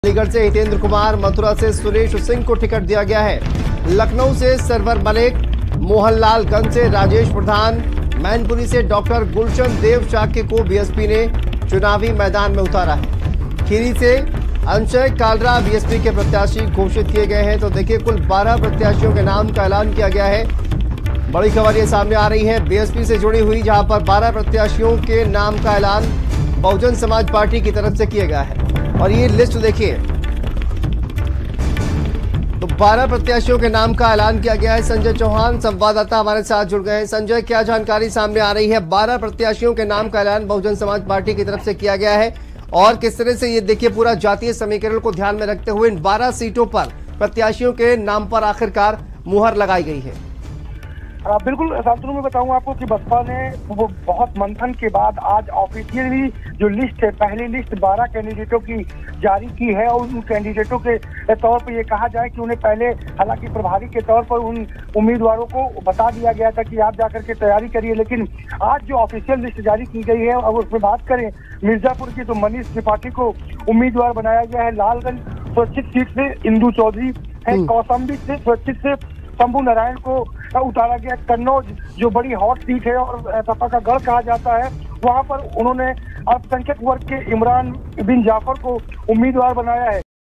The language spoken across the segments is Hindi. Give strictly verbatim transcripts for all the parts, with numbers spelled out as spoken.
अलीगढ़ से हितेंद्र कुमार, मथुरा से सुरेश सिंह को टिकट दिया गया है। लखनऊ से सरवर मलिक, मोहनलालगंज से राजेश प्रधान, मैनपुरी से डॉक्टर गुलशन देव शाक्य को बीएसपी ने चुनावी मैदान में उतारा है। खीरी से अंशय कालरा बीएसपी के प्रत्याशी घोषित किए गए हैं। तो देखिए, कुल बारह प्रत्याशियों के नाम का ऐलान किया गया है। बड़ी खबर ये सामने आ रही है बीएसपी से जुड़ी हुई, जहां पर बारह प्रत्याशियों के नाम का ऐलान बहुजन समाज पार्टी की तरफ से किया गया है। और ये लिस्ट देखिए, तो बारह प्रत्याशियों के नाम का ऐलान किया गया है। संजय चौहान संवाददाता हमारे साथ जुड़ गए हैं। संजय, क्या जानकारी सामने आ रही है? बारह प्रत्याशियों के नाम का ऐलान बहुजन समाज पार्टी की तरफ से किया गया है और किस तरह से ये देखिए पूरा जातीय समीकरण को ध्यान में रखते हुए इन बारह सीटों पर प्रत्याशियों के नाम पर आखिरकार मुहर लगाई गई है। आ, बिल्कुल शांतनु, मैं बताऊं आपको कि बसपा ने वो बहुत मंथन के बाद आज ऑफिशियली जो लिस्ट है, पहली लिस्ट बारह कैंडिडेटों की जारी की है। और उन कैंडिडेटों के तौर पर ये कहा जाए कि उन्हें पहले हालांकि प्रभारी के तौर पर उन उम्मीदवारों को बता दिया गया था कि आप जाकर के तैयारी करिए, लेकिन आज जो ऑफिशियल लिस्ट जारी की गई है, अगर उसमें बात करें मिर्जापुर की, तो मनीष त्रिपाठी को उम्मीदवार बनाया गया है। लालगंज स्वैच्छिक सीट से इंदू चौधरी है, कौशाम्बी से स्वैच्छिक से शंभू नारायण को उतारा गया। कन्नौज जो बड़ी हॉट सीट है और सपा का गढ़ कहा जाता है, वहां पर उन्होंने अल्पसंख्यक वर्ग के इमरान बिन जाफर को उम्मीदवार बनाया है।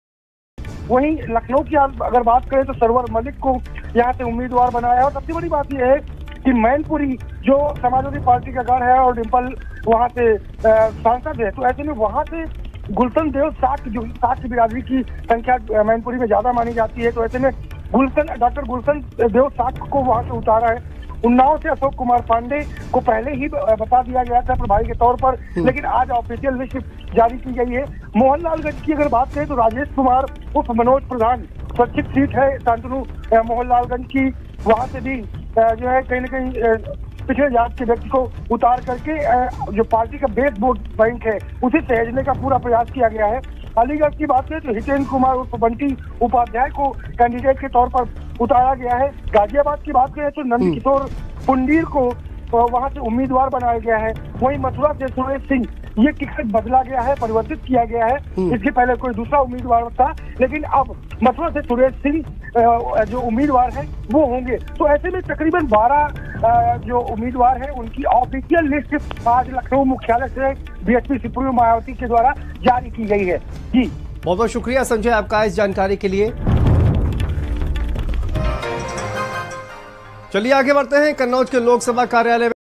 वहीं लखनऊ की अगर बात करें तो सरवर मलिक को यहाँ से उम्मीदवार बनाया है। और सबसे बड़ी बात यह है कि मैनपुरी जो समाजवादी पार्टी का गढ़ है और डिम्पल वहां से सांसद है, तो ऐसे में वहां से गुलशन देव साठ जो साठ बिरादरी की संख्या मैनपुरी में ज्यादा मानी जाती है, तो ऐसे में गुलशन डॉक्टर गुलशन देव साठ को वहां से उतारा है। उन्नाव से अशोक कुमार पांडे को पहले ही बता दिया गया था प्रभारी के तौर पर, लेकिन आज ऑफिशियल लिस्ट जारी की गई है। मोहनलालगंज की अगर बात करें तो राजेश कुमार उर्फ मनोज प्रधान, स्वैच्छिक सीट है शांतनु मोहनलालगंज की, वहां से भी जो है कहीं ना कहीं पिछले जात के व्यक्ति को उतार करके जो पार्टी का बेस वोट बैंक है उसे सहेजने का पूरा प्रयास किया गया है। अलीगढ़ की बात करें तो हितेंद्र कुमार उर्फ बंटी उपाध्याय को कैंडिडेट के तौर पर उतारा गया है। गाजियाबाद की बात करें तो नंद किशोर पुंडीर को वहां से उम्मीदवार बनाया गया है। वहीं मथुरा से सुरेश सिंह, ये टिकट बदला गया है, परिवर्तित किया गया है। इसके पहले कोई दूसरा उम्मीदवार था, लेकिन अब मथुरा से सुरेश सिंह जो उम्मीदवार है वो होंगे। तो ऐसे में तकरीबन बारह जो उम्मीदवार है उनकी ऑफिशियल लिस्ट आज लखनऊ मुख्यालय से बीएसपी सुप्रीमो मायावती के द्वारा जारी की गई है। जी बहुत बहुत शुक्रिया संजय आपका इस जानकारी के लिए। चलिए आगे बढ़ते हैं। कन्नौज के लोकसभा कार्यालय